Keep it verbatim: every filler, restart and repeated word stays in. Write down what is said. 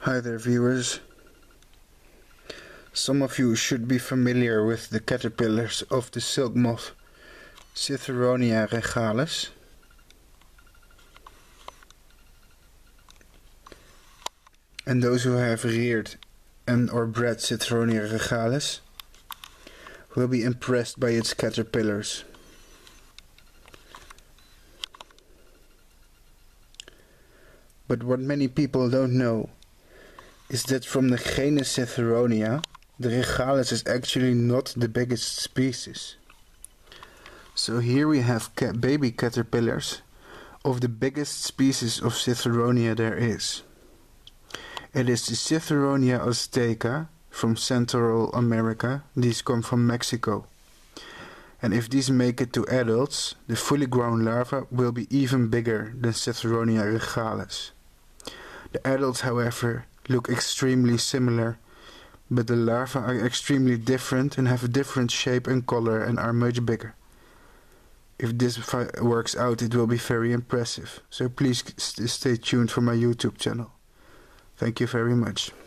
Hi there viewers. Some of you should be familiar with the caterpillars of the silk moth Citheronia regalis. And those who have reared and or bred Citheronia regalis will be impressed by its caterpillars. But what many people don't know is that from the genus Citheronia, the regalis is actually not the biggest species. So here we have ca baby caterpillars of the biggest species of Citheronia there is. It is the Citheronia azteca from Central America. These come from Mexico. And if these make it to adults, the fully grown larva will be even bigger than Citheronia regalis. The adults, however, look extremely similar, but the larvae are extremely different and have a different shape and color and are much bigger. If this works out, it will be very impressive, so please stay tuned for my YouTube channel. Thank you very much.